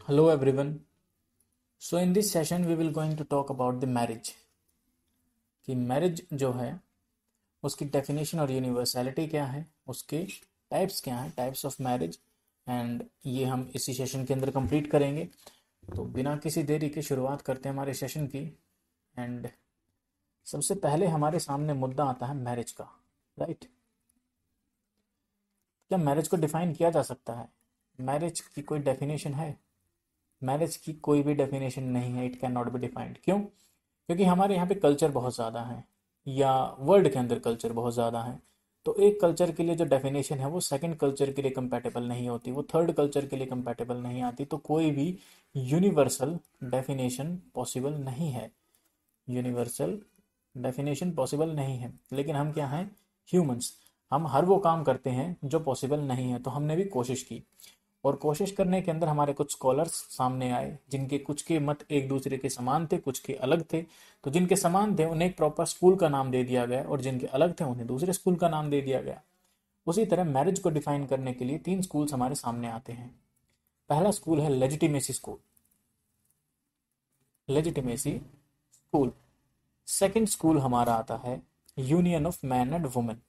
Hello everyone. So in this session we will going to talk about the marriage. कि marriage जो है उसकी definition और universality क्या है, उसके टाइप्स क्या हैं, टाइप्स ऑफ मैरिज, एंड ये हम इसी सेशन के अंदर कंप्लीट करेंगे। तो बिना किसी देरी के शुरुआत करते हैं हमारे सेशन की। एंड सबसे पहले हमारे सामने मुद्दा आता है मैरिज का, राइट। क्या मैरिज को डिफाइन किया जा सकता है? मैरिज की कोई डेफिनेशन है? मैरिज की कोई भी डेफिनेशन नहीं है। It can not be defined. क्यों? क्योंकि हमारे यहाँ पे कल्चर बहुत ज़्यादा है, या वर्ल्ड के अंदर कल्चर बहुत ज़्यादा है। तो एक कल्चर के लिए जो डेफिनेशन है वो सेकंड कल्चर के लिए कंपैटिबल नहीं होती, वो थर्ड कल्चर के लिए कंपैटिबल नहीं आती। तो कोई भी यूनिवर्सल डेफिनेशन पॉसिबल नहीं है। यूनिवर्सल डेफिनेशन पॉसिबल नहीं है। लेकिन हम क्या हैं? ह्यूमंस। हम हर वो काम करते हैं जो पॉसिबल नहीं है। तो हमने भी कोशिश की, और कोशिश करने के अंदर हमारे कुछ स्कॉलर्स सामने आए जिनके कुछ के मत एक दूसरे के समान थे, कुछ के अलग थे। तो जिनके समान थे उन्हें एक प्रॉपर स्कूल का नाम दे दिया गया, और जिनके अलग थे उन्हें दूसरे स्कूल का नाम दे दिया गया। उसी तरह मैरिज को डिफाइन करने के लिए तीन स्कूल्स हमारे सामने आते हैं। पहला स्कूल है legitimacy school, legitimacy school. Second school हमारा आता है union of man and women,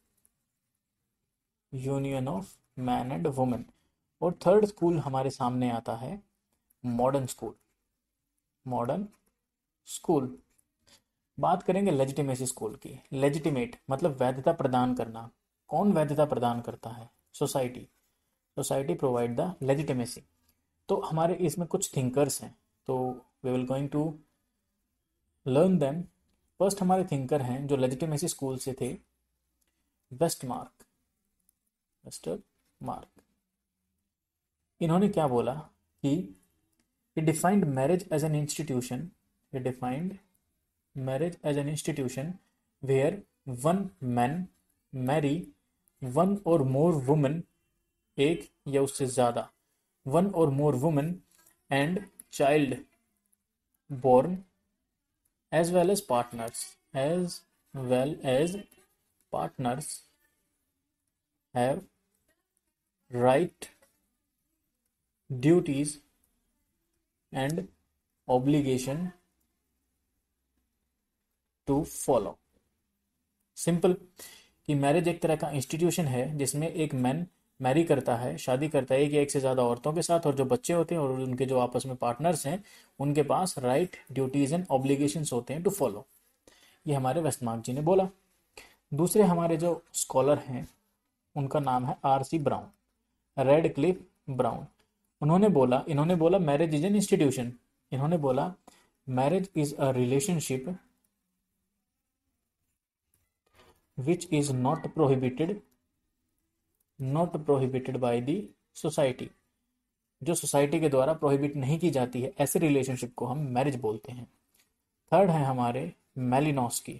union of man and women. और थर्ड स्कूल हमारे सामने आता है मॉडर्न स्कूल, मॉडर्न स्कूल। बात करेंगे लेजिटिमेसी स्कूल की। लेजिटिमेट मतलब वैधता प्रदान करना। कौन वैधता प्रदान करता है? Society. Society provide the legitimacy. तो हमारे इसमें कुछ थिंकर्स हैं, तो we will going to learn them. First हमारे थिंकर हैं जो लेजिटिमेसी स्कूल से थे, वेस्टमार्क, वेस्टर मार्क। इन्होंने क्या बोला कि he defined marriage as an institution, he defined marriage as an institution where one man marry one or more women, एक या उससे ज़्यादा, one or more women and child born, as well as partners, as well as partners have right, duties and obligation to follow. Simple कि marriage एक तरह का institution है जिसमें एक मैन मैरी करता है, शादी करता है एक या एक से ज़्यादा औरतों के साथ, और जो बच्चे होते हैं और उनके जो आपस में पार्टनर्स हैं उनके पास राइट, ड्यूटीज़ एंड ऑब्लिगेशंस होते हैं टू फॉलो। ये हमारे वेस्टमार्क जी ने बोला। दूसरे हमारे जो स्कॉलर हैं उनका नाम है R.C. Brown, Radcliffe Brown. इन्होंने बोला मैरिज इज एन इंस्टीट्यूशन। इन्होंने बोला marriage is a relationship which is not prohibited by the society। जो सोसाइटी के द्वारा प्रोहिबिट नहीं की जाती है, ऐसे रिलेशनशिप को हम मैरिज बोलते हैं। थर्ड है हमारे मेलिनोस्की।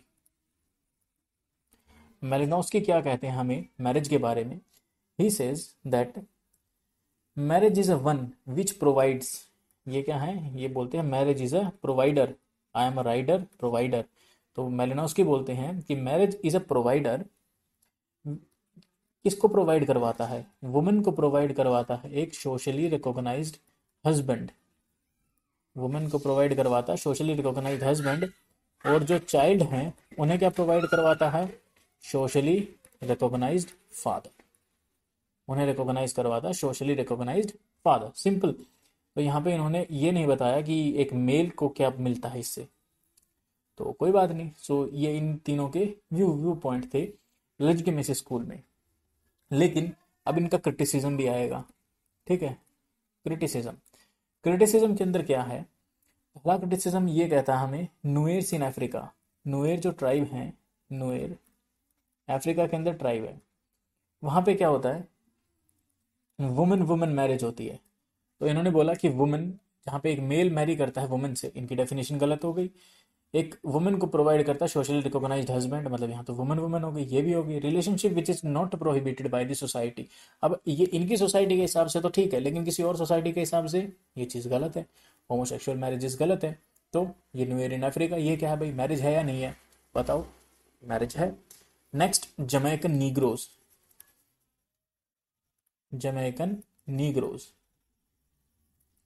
मेलिनोस्की क्या कहते हैं हमें मैरिज के बारे में? He says that marriage is a one which provides. ये क्या है? ये बोलते हैं marriage is a provider. I am a rider, provider. तो मेलिनोस्की बोलते हैं कि मैरिज इज अ प्रोवाइडर। किसको प्रोवाइड करवाता है? वुमेन को प्रोवाइड करवाता है एक सोशली रिकॉग्नाइज्ड हस्बैंड। वुमेन को प्रोवाइड करवाता है सोशली रिकॉग्नाइज्ड हस्बैंड। और जो चाइल्ड हैं उन्हें क्या प्रोवाइड करवाता है? Socially recognised father. उन्हें रिकॉग्नाइज करवाता है सोशली रिकॉग्नाइज्ड फादर। सिंपल। तो यहाँ पे इन्होंने ये नहीं बताया कि एक मेल को क्या मिलता है इससे, तो कोई बात नहीं। सो ये इन तीनों के व्यू पॉइंट थे लेजिटिमेसी स्कूल में। लेकिन अब इनका क्रिटिसिज्म भी आएगा, ठीक है। क्रिटिसिज्म, क्रिटिसिज्म के अंदर क्या है? पहला क्रिटिसिज्म ये कहता है हमें नुएर्स इन अफ्रीका। नुएर जो ट्राइब है, नुएर अफ्रीका के अंदर ट्राइब है। वहाँ पे क्या होता है? वुमेन वुमेन मैरिज होती है। तो इन्होंने बोला कि वुमेन, जहाँ पे एक मेल मैरी करता है वुमेन से, इनकी डेफिनेशन गलत हो गई। एक वुमेन को प्रोवाइड करता है सोशली रिकॉग्नाइज्ड हस्बैंड, मतलब यहाँ तो वुमेन वुमेन हो गई, ये भी होगी। Relationship which is not prohibited by the society. अब ये इनकी सोसाइटी के हिसाब से तो ठीक है, लेकिन किसी और सोसाइटी के हिसाब से ये चीज़ गलत है। होमोसेक्सुअल मैरिजेस गलत है। तो ये न्यूएर इन अफ्रीका, ये क्या है भाई? मैरिज है या नहीं है? बताओ। मैरिज है। Next, Jamaican Negroes. Jamaican Negroes,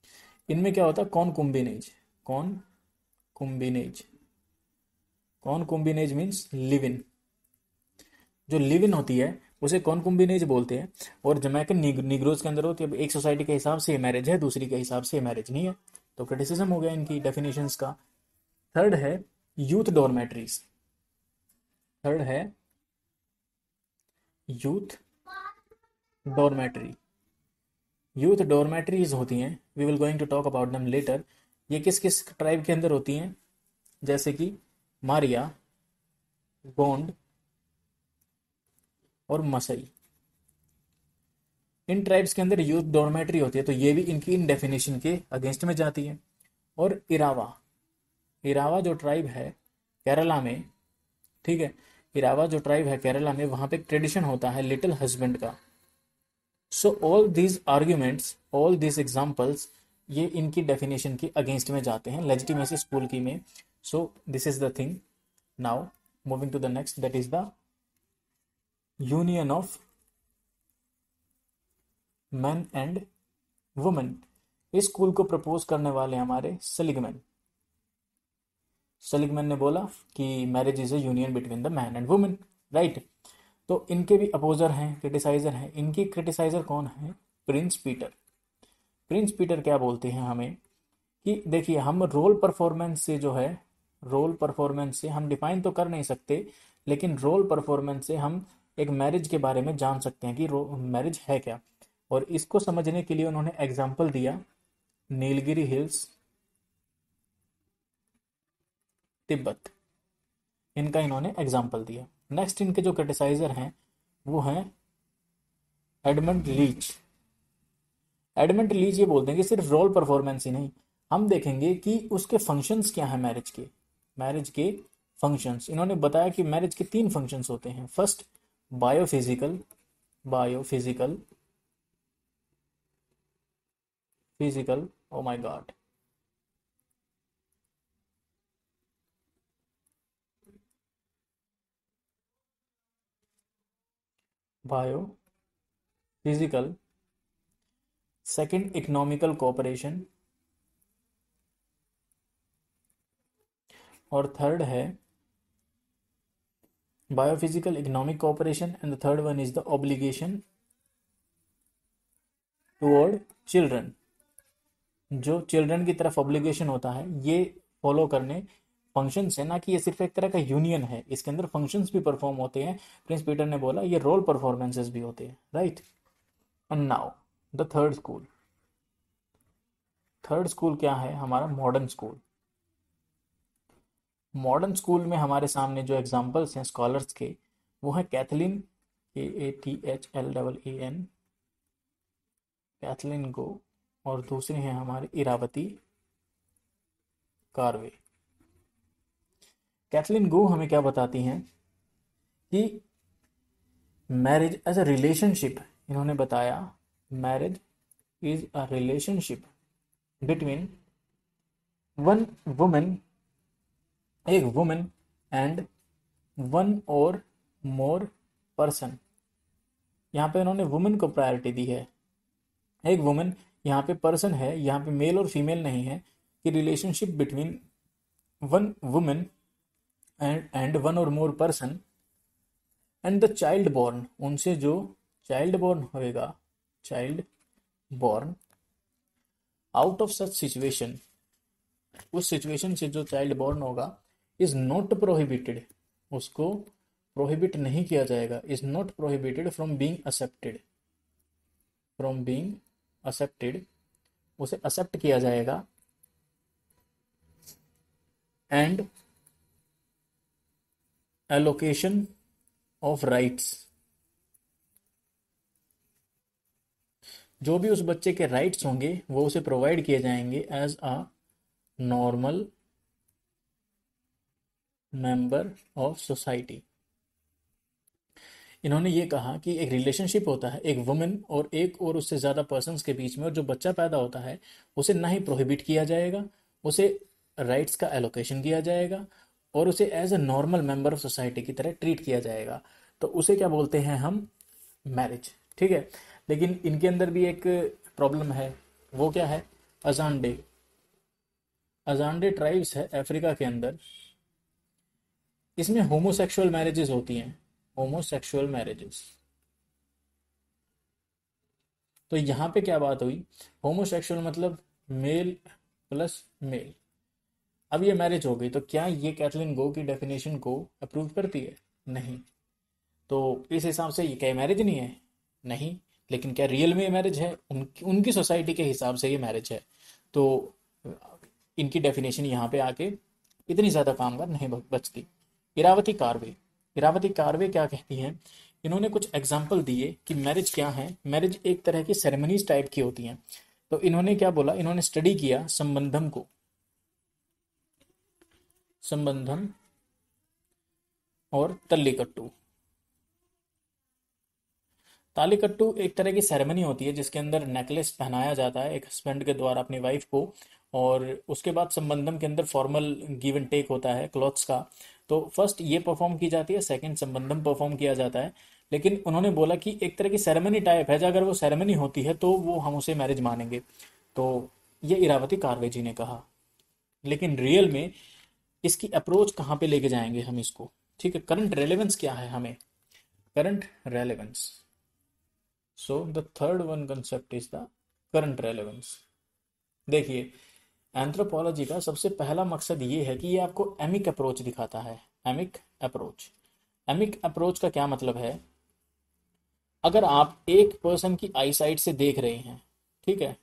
इनमें क्या होता है, कॉनकुम्बिनेज। कॉनकुम्बिनेज, कॉनकुम्बिनेज मीन्स लिव इन। जो लिव इन होती है उसे कॉनकुम्बिनेज बोलते हैं। और जमैकन निग्रोज के अंदर होती है। अब एक सोसाइटी के हिसाब से मैरिज है, दूसरी के हिसाब से मैरिज नहीं है। तो क्रिटिसिज्म हो गया इनकी डेफिनेशंस का। थर्ड है यूथ डॉर्मेट्रीज। थर्ड है यूथ डॉर्मेट्री। यूथ डॉर्मेट्रीज होती हैं, we will going to talk about them later. ये किस किस ट्राइब के अंदर होती हैं, जैसे कि मारिया, गोंड और मसई। इन ट्राइब्स के अंदर यूथ डॉर्मेट्री होती है, तो ये भी इनकी इन डेफिनेशन के अगेंस्ट में जाती है। और इरावा, इरावा जो ट्राइब है केरला में, ठीक है, इरावा जो ट्राइब है केरला में, वहां पे एक ट्रेडिशन होता है लिटिल हस्बैंड का। So all these arguments, all these examples, ये इनकी डेफिनेशन के अगेंस्ट में जाते हैं लेजिटिमेसी स्कूल की में। So this is the thing. Now moving to the next, that is the union of man and women. इस स्कूल को प्रपोज करने वाले हमारे सेलिगमैन। सेलिगमैन ने बोला कि marriage is a union between the man and women, right. तो इनके भी अपोजर हैं, क्रिटिसाइजर हैं। इनकी क्रिटिसाइजर कौन है, प्रिंस पीटर। प्रिंस पीटर क्या बोलते हैं हमें कि देखिए, हम रोल परफॉर्मेंस से जो है, रोल परफॉर्मेंस से हम डिफाइन तो कर नहीं सकते, लेकिन रोल परफॉर्मेंस से हम एक मैरिज के बारे में जान सकते हैं कि मैरिज है क्या। और इसको समझने के लिए उन्होंने एग्जाम्पल दिया नीलगिरी हिल्स, तिब्बत, इनका इन्होंने एग्जाम्पल दिया। नेक्स्ट इनके जो क्रिटिसाइजर हैं वो हैं एडमंड लीच। एडमंड लीच ये बोलते हैं कि सिर्फ रोल परफॉर्मेंस ही नहीं, हम देखेंगे कि उसके फंक्शंस क्या है मैरिज के। मैरिज के फंक्शंस, इन्होंने बताया कि मैरिज के 3 फंक्शंस होते हैं। First biophysical, biophysical, physical, oh my God, biophysical. Second economical cooperation, और थर्ड है biophysical economic cooperation, and the third one is the obligation toward children. जो चिल्ड्रन की तरफ ऑब्लिगेशन होता है ये फॉलो करने फंक्शंस है, ना कि ये सिर्फ एक तरह का यूनियन है, इसके अंदर फंक्शंस भी परफॉर्म होते हैं। प्रिंस पीटर ने बोला ये रोल परफॉर्मेंसेस भी होते हैं, right. And now the third school. Third school क्या है हमारा, मॉडर्न स्कूल। मॉडर्न स्कूल में हमारे सामने जो एग्जाम्पल्स हैं स्कॉलर्स के, वो है कैथलीन, KATHLEEN, कैथलीन गो, और दूसरी हैं हमारी इरावती कार्वे। कैथलीन गो हमें क्या बताती हैं कि मैरिज एज अ रिलेशनशिप, इन्होंने बताया marriage is a relationship between one women, एक women, and one or more person. यहाँ पे उन्होंने वुमेन को प्रायोरिटी दी है, एक वुमेन, यहाँ पे पर्सन है, यहाँ पे मेल और फीमेल नहीं है, कि relationship between one women and one or more person and the child born, उनसे जो चाइल्ड बॉर्न होएगा, child born out of such situation, उस सिचुएशन से जो चाइल्ड बॉर्न होगा, इज नॉट प्रोहिबिटेड, उसको प्रोहिबिट नहीं किया जाएगा, is not prohibited from being accepted, from being accepted, उसे एक्सेप्ट किया जाएगा। एंड एलोकेशन ऑफ राइट्स, जो भी उस बच्चे के राइट्स होंगे वो उसे प्रोवाइड किए जाएंगे as a normal member of society. इन्होंने ये कहा कि एक रिलेशनशिप होता है एक वुमेन और एक और उससे ज़्यादा पर्सन्स के बीच में, और जो बच्चा पैदा होता है उसे ना ही प्रोहिबिट किया जाएगा, उसे राइट्स का एलोकेशन किया जाएगा, और उसे as a normal member of society की तरह ट्रीट किया जाएगा। तो उसे क्या बोलते हैं हम, मैरिज, ठीक है। लेकिन इनके अंदर भी एक प्रॉब्लम है, वो क्या है, अजांडे, अजांडे ट्राइब्स है अफ्रीका के अंदर। इसमें होमोसेक्सुअल मैरिजेस होती हैं, होमोसेक्सुअल मैरिजेस। तो यहाँ पे क्या बात हुई, होमोसेक्सुअल मतलब मेल प्लस मेल। अब ये मैरिज हो गई, तो क्या ये कैथलीन गो की डेफिनेशन को अप्रूव करती है? नहीं। तो इस हिसाब से ये क्या मैरिज नहीं है? नहीं। लेकिन क्या रियल में ये मैरिज है? उनकी उनकी सोसाइटी के हिसाब से ये मैरिज है। तो इनकी डेफिनेशन यहाँ पे आके इतनी ज़्यादा कामगार नहीं बचती। इरावती कार्वे, इरावती कार्वे क्या कहती हैं, इन्होंने कुछ एग्जाम्पल दिए कि मैरिज क्या है। मैरिज एक तरह की सेरेमनीज टाइप की होती हैं। तो इन्होंने क्या बोला, इन्होंने स्टडी किया संबंधम को, संबंधम और तल्लीकट्टू। तालीकट्टू एक तरह की सेरेमनी होती है जिसके अंदर नेकलेस पहनाया जाता है एक हस्बैंड के द्वारा अपनी वाइफ को, और उसके बाद संबंधम के अंदर फॉर्मल गिव एंड टेक होता है क्लॉथ्स का। तो फर्स्ट ये परफॉर्म की जाती है, सेकंड संबंधम परफॉर्म किया जाता है। लेकिन उन्होंने बोला कि एक तरह की सेरेमनी टाइप है, अगर वो सेरेमनी होती है तो वो हम उसे मैरिज मानेंगे। तो ये इरावती कार्वे जी ने कहा। लेकिन रियल में इसकी अप्रोच कहाँ पे लेके जाएंगे हम इसको, ठीक है, करंट रेलेवेंस क्या है हमें, current relevance. So the third one concept is the current relevance. देखिए, एंथ्रोपोलॉजी का सबसे पहला मकसद ये है कि ये आपको एमिक अप्रोच दिखाता है। एमिक अप्रोच, एमिक अप्रोच का क्या मतलब है, अगर आप एक पर्सन की आई साइट से देख रहे हैं, ठीक है,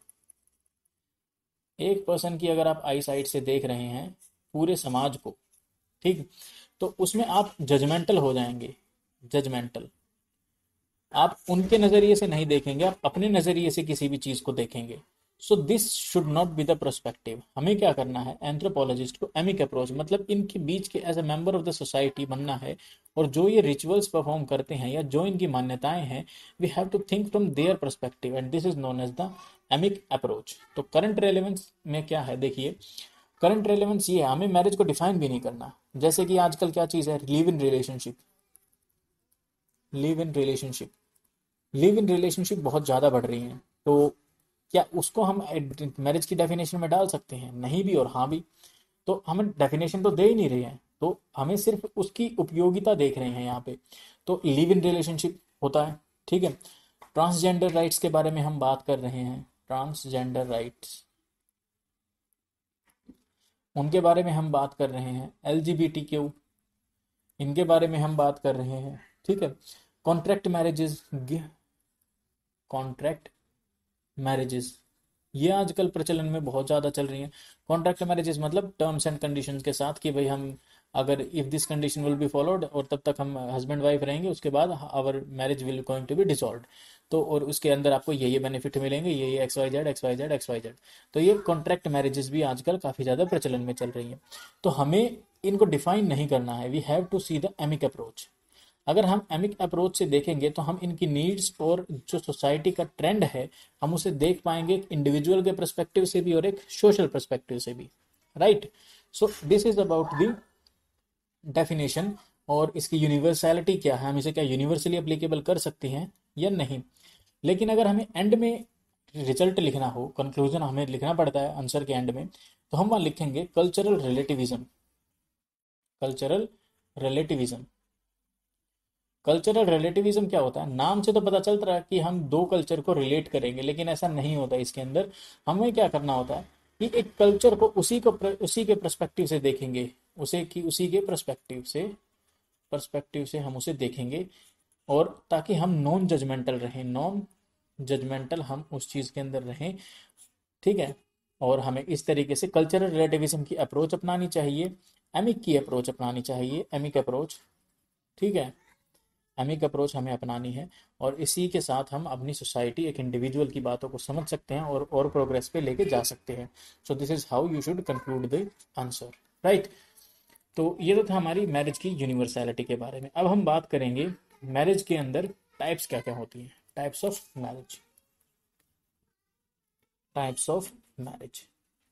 एक पर्सन की अगर आप आई साइट से देख रहे हैं पूरे समाज को, ठीक, तो उसमें आप जजमेंटल हो जाएंगे, जजमेंटल। आप उनके नजरिए से नहीं देखेंगे, आप अपने नजरिए से किसी भी चीज को देखेंगे। So this should not be the perspective. हमें क्या करना है, एंथ्रोपोलॉजिस्ट को एमिक अप्रोच मतलब इनके बीच के as a member of the society बनना है। और जो ये रिचुअल्स परफॉर्म करते हैं या जो इनकी मान्यताएं हैं, we have to think from their perspective and this is known as the emic approach. तो करंट रेलेवेंस में क्या है, देखिए, करंट रेलेवेंस ये है, हमें मैरिज को डिफाइन भी नहीं करना। जैसे कि आजकल क्या चीज है, live in relationship, live in relationship, live in relationship बहुत ज़्यादा बढ़ रही हैं। तो क्या उसको हम मैरिज की डेफिनेशन में डाल सकते हैं? नहीं भी और हाँ भी। तो हमें डेफिनेशन तो दे ही नहीं रहे हैं, तो हमें सिर्फ उसकी उपयोगिता देख रहे हैं यहाँ पे। तो लिव इन रिलेशनशिप होता है, ठीक है। ट्रांसजेंडर राइट्स के बारे में हम बात कर रहे हैं, ट्रांसजेंडर राइट्स, उनके बारे में हम बात कर रहे हैं। LGBTQ, इनके बारे में हम बात कर रहे हैं, ठीक है। कॉन्ट्रैक्ट मैरिजेस, कॉन्ट्रैक्ट मैरिजेस ये आजकल प्रचलन में बहुत ज़्यादा चल रही हैं। कॉन्ट्रैक्ट मैरिजेस मतलब टर्म्स एंड कंडीशंस के साथ कि भाई हम अगर if this condition will be followed, और तब तक हम हस्बैंड वाइफ रहेंगे, उसके बाद our marriage will going to be dissolve. तो और उसके अंदर आपको ये बेनिफिट मिलेंगे, ये X Y Z X Y Z X Y Z. तो ये कॉन्ट्रैक्ट मैरिजेस भी आजकल काफ़ी ज़्यादा प्रचलन में चल रही हैं। तो हमें इनको डिफाइन नहीं करना है, we have to see the emic approach. अगर हम एमिक अप्रोच से देखेंगे तो हम इनकी नीड्स और जो सोसाइटी का ट्रेंड है हम उसे देख पाएंगे, एक इंडिविजुअल के परस्पेक्टिव से भी और एक सोशल परस्पेक्टिव से भी, right. So this is about the definition. और इसकी यूनिवर्सैलिटी क्या है, हम इसे क्या यूनिवर्सली एप्लीकेबल कर सकते हैं या नहीं। लेकिन अगर हमें एंड में रिजल्ट लिखना हो, कंक्लूजन हमें लिखना पड़ता है आंसर के एंड में, तो हम वहाँ लिखेंगे cultural relativism, cultural relativism. Cultural relativism क्या होता है, नाम से तो पता चलता रहा कि हम दो कल्चर को रिलेट करेंगे, लेकिन ऐसा नहीं होता। इसके अंदर हमें क्या करना होता है कि एक कल्चर को उसी के पर्सपेक्टिव से देखेंगे, उसी के पर्सपेक्टिव से हम उसे देखेंगे, और ताकि हम नॉन जजमेंटल रहें, नॉन जजमेंटल हम उस चीज़ के अंदर रहें, ठीक है। और हमें इस तरीके से कल्चरल रिलेटिविज्म की अप्रोच अपनानी चाहिए, एमिक की अप्रोच अपनानी चाहिए, एमिक अप्रोच, ठीक है। एमिक अप्रोच हमें अपनानी है, और इसी के साथ हम अपनी सोसाइटी, एक इंडिविजुअल की बातों को समझ सकते हैं और प्रोग्रेस पे लेके जा सकते हैं। So this is how you should conclude the answer, right. तो ये तो था हमारी मैरिज की यूनिवर्सैलिटी के बारे में। अब हम बात करेंगे मैरिज के अंदर टाइप्स क्या क्या होती हैं, types of marriage, types of marriage.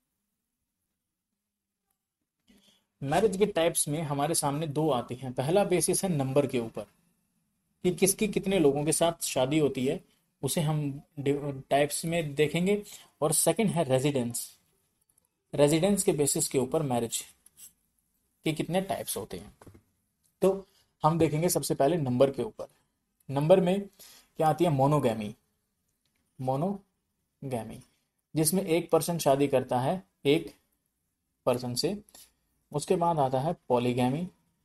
Marriage के टाइप्स में हमारे सामने दो आती हैं। पहला बेसिस है नंबर के ऊपर, कि किसकी कितने लोगों के साथ शादी होती है, उसे हम टाइप्स में देखेंगे। और सेकंड है रेजिडेंस। रेजिडेंस के बेसिस के ऊपर मैरिज के कितने टाइप्स होते हैं। तो हम देखेंगे सबसे पहले नंबर के ऊपर। नंबर में क्या आती है, मोनोगैमी। मोनोगैमी जिसमें एक पर्सन शादी करता है एक पर्सन से। उसके बाद आता है पॉलीगैमी,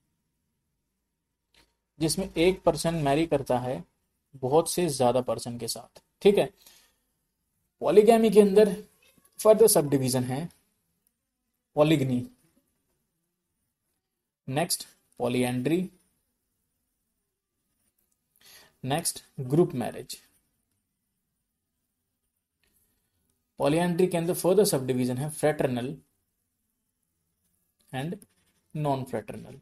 जिसमें एक पर्सन मैरी करता है बहुत से ज्यादा पर्सन के साथ। ठीक है। पॉलीगैमी के अंदर फर्दर सब डिवीजन है, polygyny, next polyandry, next group marriage. Polyandry के अंदर फर्दर सब डिवीजन है फ्रेटर्नल एंड नॉन फ्रेटर्नल।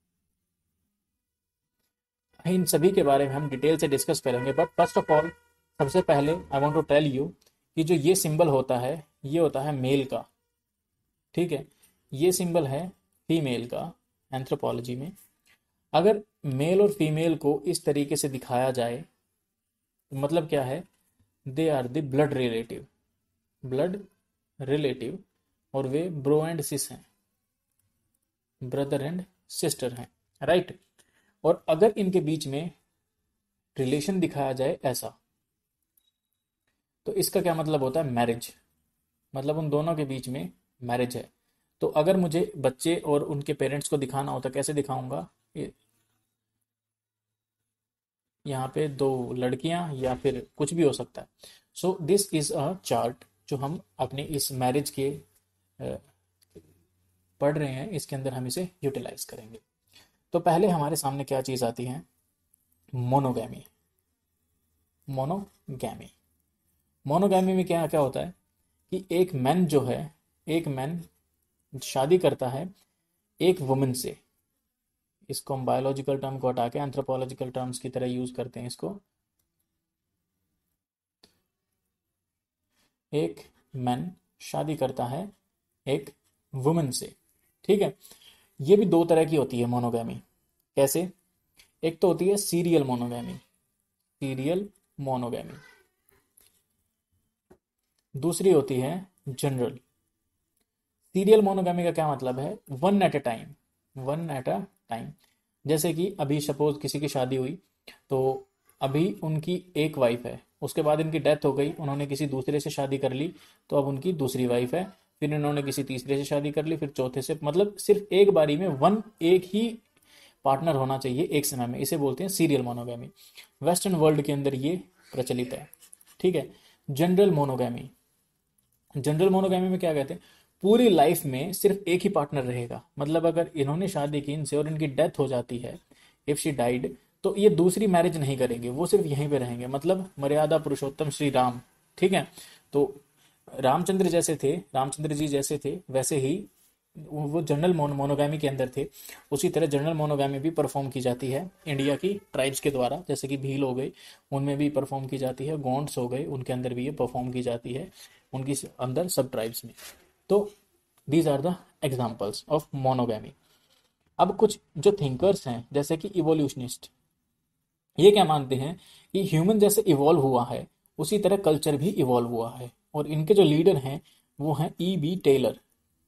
इन सभी के बारे में हम डिटेल से डिस्कस करेंगे, बट फर्स्ट ऑफ ऑल सबसे पहले I want to tell you कि जो ये सिंबल होता है ये होता है मेल का। ठीक है। ये सिंबल है फीमेल का एंथ्रोपोलॉजी में। अगर मेल और फीमेल को इस तरीके से दिखाया जाए तो मतलब क्या है, they are the blood relative, blood relative, और वे ब्रो एंड सिस हैं, ब्रदर एंड सिस्टर हैं, राइट। और अगर इनके बीच में रिलेशन दिखाया जाए ऐसा, तो इसका क्या मतलब होता है, मैरिज। मतलब उन दोनों के बीच में मैरिज है। तो अगर मुझे बच्चे और उनके पेरेंट्स को दिखाना होता, कैसे दिखाऊंगा, यहाँ पे दो लड़कियां या फिर कुछ भी हो सकता है। So this is a chart जो हम अपने इस मैरिज के पढ़ रहे हैं, इसके अंदर हम इसे यूटिलाइज करेंगे। तो पहले हमारे सामने क्या चीज आती है, मोनोगैमी। मोनोगैमी मोनोगैमी में क्या क्या होता है कि एक मैन जो है, एक मैन शादी करता है एक वुमन से। इसको हम बायोलॉजिकल टर्म को हटा के एंथ्रोपोलॉजिकल टर्म्स की तरह यूज करते हैं इसको। एक मैन शादी करता है एक वुमन से। ठीक है। ये भी दो तरह की होती है मोनोगैमी। कैसे, एक तो होती है सीरियल मोनोगैमी, सीरियल मोनोगैमी। दूसरी होती है जनरल। सीरियल मोनोगैमी का क्या मतलब है, one at a time, one at a time. जैसे कि अभी सपोज किसी की शादी हुई, तो अभी उनकी एक वाइफ है, उसके बाद इनकी डेथ हो गई, उन्होंने किसी दूसरे से शादी कर ली, तो अब उनकी दूसरी वाइफ है। फिर इन्होंने किसी तीसरे से शादी कर ली, फिर चौथे से, मतलब सिर्फ एक बारी में एक ही पार्टनर होना चाहिए एक समय में, इसे बोलते हैं सीरियल मोनोगैमी। वेस्टर्न वर्ल्ड के अंदर ये प्रचलित है। ठीक है। जनरल मोनोगैमी, जनरल मोनोगैमी में क्या कहते हैं, पूरी लाइफ में सिर्फ एक ही पार्टनर रहेगा। मतलब अगर इन्होंने शादी की इनसे और इनकी डेथ हो जाती है, इफ शी डाइड, तो ये दूसरी मैरिज नहीं करेंगे, वो सिर्फ यहीं पे रहेंगे। मतलब मर्यादा पुरुषोत्तम श्री राम। ठीक है। तो रामचंद्र जैसे थे, रामचंद्र जी जैसे थे, वैसे ही वो जनरल मोनोगामी के अंदर थे। उसी तरह जनरल मोनोगामी भी परफॉर्म की जाती है इंडिया की ट्राइब्स के द्वारा, जैसे कि भील हो गए, उनमें भी परफॉर्म की जाती है। गोंड्स हो गए, उनके अंदर भी ये परफॉर्म की जाती है, उनकी अंदर सब ट्राइब्स में। तो these are the examples of monogamy. अब कुछ जो थिंकर्स हैं जैसे कि इवोल्यूशनिस्ट, ये क्या मानते हैं कि ह्यूमन जैसे इवॉल्व हुआ है उसी तरह कल्चर भी इवॉल्व हुआ है। और इनके जो लीडर हैं वो हैं E.B. टेलर।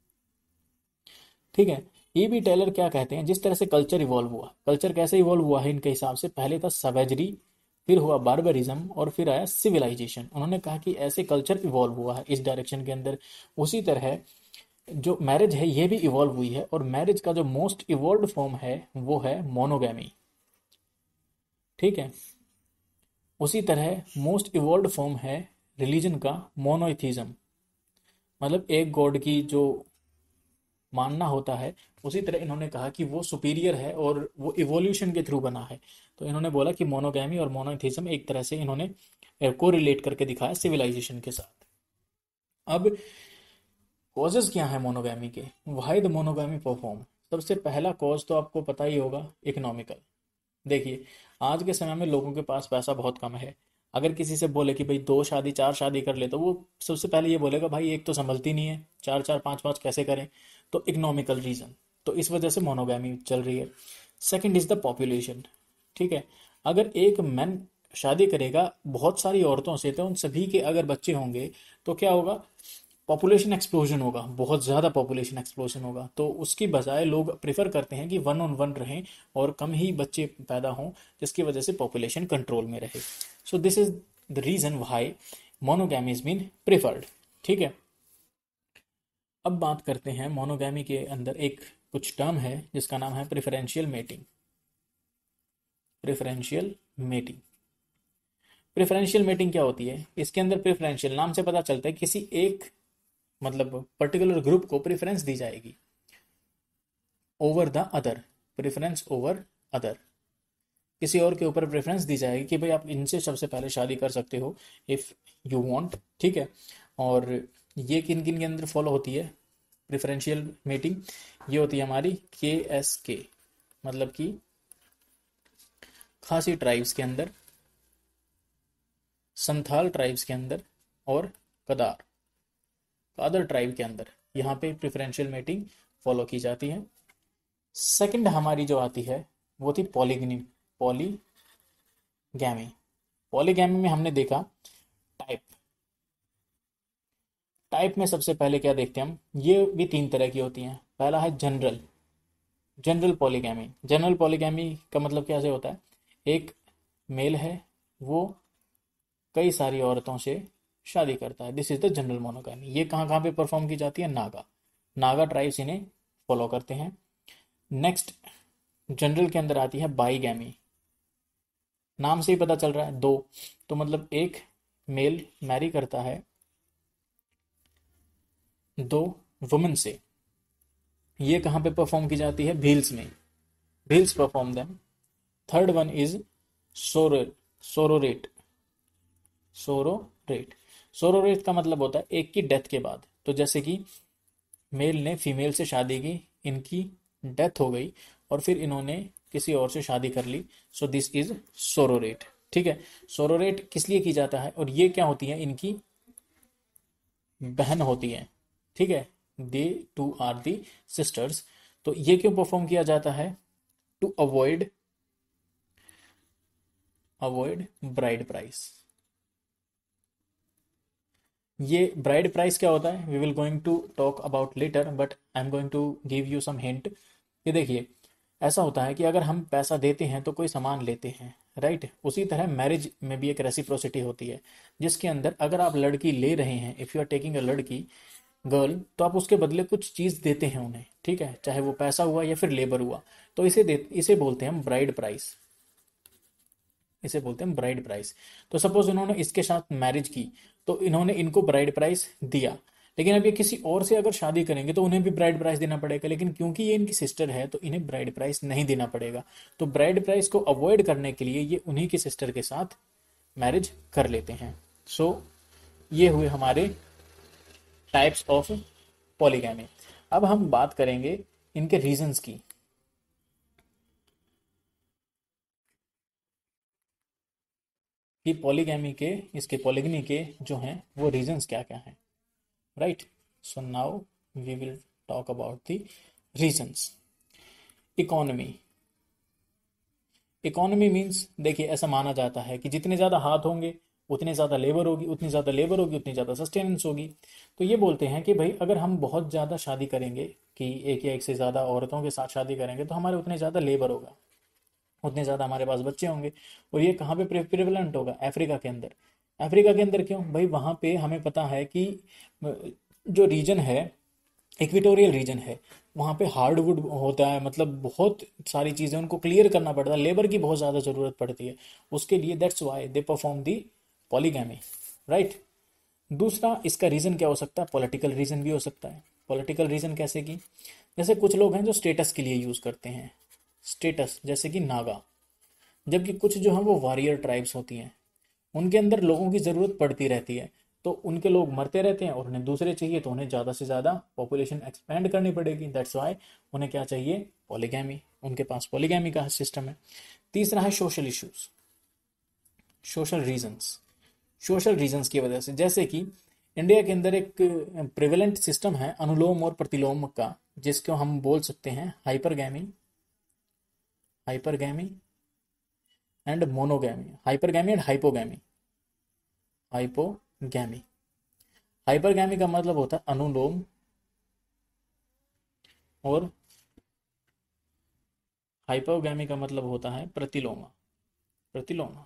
ठीक है। E.B. टेलर क्या कहते हैं, जिस तरह से कल्चर इवॉल्व हुआ, कल्चर कैसे इवॉल्व हुआ है इनके हिसाब से, पहले था सवेजरी, फिर हुआ बार्बरिज्म, और फिर आया सिविलाइजेशन। उन्होंने कहा कि ऐसे कल्चर इवॉल्व हुआ है इस डायरेक्शन के अंदर। उसी तरह जो मैरिज है ये भी इवॉल्व हुई है, और मैरिज का जो मोस्ट इवॉल्व फॉर्म है वो है मोनोगैमी। ठीक है। उसी तरह मोस्ट इवॉल्व फॉर्म है रिलीजन का मोनोइथिज्म, मतलब एक गॉड की जो मानना होता है। उसी तरह इन्होंने कहा कि वो सुपीरियर है और वो इवोल्यूशन के थ्रू बना है। तो इन्होंने बोला कि मोनोगैमी और मोनोइथिज्म एक तरह से इन्होंने को रिलेट करके दिखाया सिविलाइजेशन के साथ। अब कॉजेज क्या है मोनोगैमी के, वाई द मोनोगैमी परफॉर्म। सबसे पहला कॉज तो आपको पता ही होगा, इकोनॉमिकल। देखिए, आज के समय में लोगों के पास पैसा बहुत कम है। अगर किसी से बोले कि भाई दो शादी चार शादी कर ले, तो वो सबसे पहले ये बोलेगा भाई एक तो संभलती नहीं है, चार चार पांच पांच कैसे करें। तो इकोनॉमिकल रीजन, तो इस वजह से मोनोगैमी चल रही है। Second is the population. ठीक है। अगर एक मैन शादी करेगा बहुत सारी औरतों से, तो उन सभी के अगर बच्चे होंगे तो क्या होगा, पॉपुलेशन एक्सप्लोजन होगा, बहुत ज़्यादा पॉपुलेशन एक्सप्लोजन होगा। तो उसकी बजाय लोग प्रेफर करते हैं कि वन ऑन वन रहें और कम ही बच्चे पैदा हों, जिसकी वजह से पॉपुलेशन कंट्रोल में रहे। So this is the reason why monogamy is been preferred. ठीक है, अब बात करते हैं मोनोगैमी के अंदर एक कुछ टर्म है जिसका नाम है preferential mating. Preferential mating, preferential mating क्या होती है? इसके अंदर प्रेफरेंशियल नाम से पता चलता है किसी एक मतलब पर्टिकुलर ग्रुप को प्रेफरेंस दी जाएगी over the other, preference over other, किसी और के ऊपर प्रेफरेंस दी जाएगी कि भाई आप इनसे सबसे पहले शादी कर सकते हो इफ़ यू वांट। ठीक है, और ये किन किन के अंदर फॉलो होती है प्रेफरेंशियल मेटिंग? ये होती है हमारी KSK, मतलब कि खासी ट्राइब्स के अंदर, संथाल ट्राइब्स के अंदर और कादर ट्राइब के अंदर, यहाँ पे प्रेफरेंशियल मेटिंग फॉलो की जाती है। सेकंड हमारी जो आती है वो थी पॉलीगैमी। पॉलीगैमी में हमने देखा टाइप। टाइप में सबसे पहले क्या देखते हैं हम, ये भी 3 तरह की होती हैं। पहला है जनरल पॉलीगैमी। जनरल पॉलीगैमी का मतलब क्या से होता है, एक मेल है वो कई सारी औरतों से शादी करता है, this is the general monogamy. ये कहाँ कहाँ पे परफॉर्म की जाती है? नागा ट्राइब्स इन्हें फॉलो करते हैं। नेक्स्ट जनरल के अंदर आती है बाईगैमी। नाम से ही पता चल रहा है दो, तो मतलब एक मेल मैरी करता है 2 वुमेन से। ये कहाँ पे परफॉर्म की जाती है? भील्स में, Bhils perform them. Third one is sororate. Sororate sororate का मतलब होता है एक की डेथ के बाद। तो जैसे कि मेल ने फीमेल से शादी की, इनकी डेथ हो गई और फिर इन्होंने किसी और से शादी कर ली, सो दिस इज सोरोरेट। ठीक है, सोरोरेट किस लिए की जाता है? और ये क्या होती है? इनकी बहन होती है। ठीक है, they two are the sisters. तो ये क्यों परफॉर्म किया जाता है? To avoid bride price. ये ब्राइड प्राइस क्या होता है we will going to talk about later, but I am going to give you some hint. ये देखिए, ऐसा होता है कि अगर हम पैसा देते हैं तो कोई सामान लेते हैं, राइट? उसी तरह मैरिज में भी एक रेसिप्रोसिटी होती है, जिसके अंदर अगर आप लड़की ले रहे हैं, if you are taking a लड़की गर्ल, तो आप उसके बदले कुछ चीज़ देते हैं उन्हें। ठीक है, चाहे वो पैसा हुआ या फिर लेबर हुआ। तो इसे बोलते हैं हम ब्राइड प्राइस। इसे बोलते हैं ब्राइड प्राइस। तो सपोज इन्होंने इसके साथ मैरिज की, तो इन्होंने इनको ब्राइड प्राइस दिया, लेकिन अब ये किसी और से अगर शादी करेंगे तो उन्हें भी ब्राइड प्राइस देना पड़ेगा, लेकिन क्योंकि ये इनकी सिस्टर है तो इन्हें ब्राइड प्राइस नहीं देना पड़ेगा। तो ब्राइड प्राइस को अवॉइड करने के लिए ये उन्हीं की सिस्टर के साथ मैरिज कर लेते हैं। सो ये हुए हमारे टाइप्स ऑफ पॉलीगैमी। अब हम बात करेंगे इनके रीजंस की, कि पॉलीगैमी के, इसके पॉलीगनी के जो हैं वो रीजंस क्या क्या हैं, right? So now we will talk about the reasons. Economy. Economy means, देखिए ऐसा माना जाता है कि जितने ज़्यादा हाथ होंगे उतने ज़्यादा लेबर होगी, उतनी ज़्यादा लेबर होगी उतनी ज़्यादा सस्टेनेंस होगी। तो ये बोलते हैं कि भाई अगर हम बहुत ज़्यादा शादी करेंगे, कि एक या एक से ज़्यादा औरतों के साथ शादी करेंगे, तो हमारे उतने ज़्यादा लेबर होगा, उतने ज़्यादा हमारे पास बच्चे होंगे। और ये कहाँ पे प्रिवलेंट होगा? अफ्रीका के अंदर। अफ्रीका के अंदर क्यों भाई? वहाँ पे हमें पता है कि जो रीजन है, इक्वेटोरियल रीजन है, वहाँ पे हार्डवुड होता है, मतलब बहुत सारी चीज़ें उनको क्लियर करना पड़ता है, लेबर की बहुत ज़्यादा ज़रूरत पड़ती है उसके लिए। That's why they perform the polygamy, right? दूसरा इसका रीज़न क्या हो सकता है? पॉलिटिकल रीज़न भी हो सकता है। पॉलिटिकल रीज़न कैसे कि, जैसे कुछ लोग हैं जो स्टेटस के लिए यूज़ करते हैं, स्टेटस, जैसे कि नागा। जबकि कुछ जो हैं वो वॉरियर ट्राइब्स होती हैं, उनके अंदर लोगों की ज़रूरत पड़ती रहती है, तो उनके लोग मरते रहते हैं और उन्हें दूसरे चाहिए, तो उन्हें ज़्यादा से ज़्यादा पॉपुलेशन एक्सपेंड करनी पड़ेगी। दैट्स वाई उन्हें क्या चाहिए? पॉलीगैमी। उनके पास पॉलीगैमी का सिस्टम है। तीसरा है social issues, social reasons. Social reasons की वजह से, जैसे कि इंडिया के अंदर एक प्रिवेलेंट सिस्टम है अनुलोम और प्रतिलोम का, जिसको हम बोल सकते हैं hypergamy. Hypergamy and monogamy, hypergamy and hypogamy. Hypogamy, hypergamy का मतलब होता है अनुलोम और हाइपोगैमी का मतलब होता है प्रतिलोमा। प्रतिलोमा,